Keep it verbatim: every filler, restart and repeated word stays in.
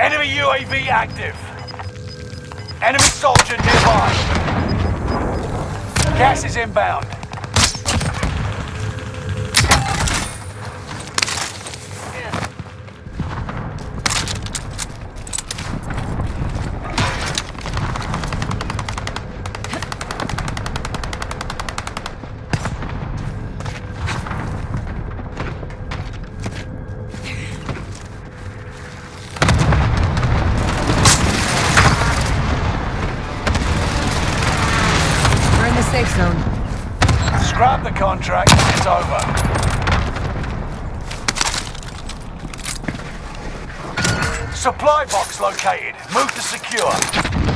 Enemy U A V active. Enemy soldier nearby. Gas is inbound. Safe zone. Scrap the contract, it's over. Supply box located. Move to secure.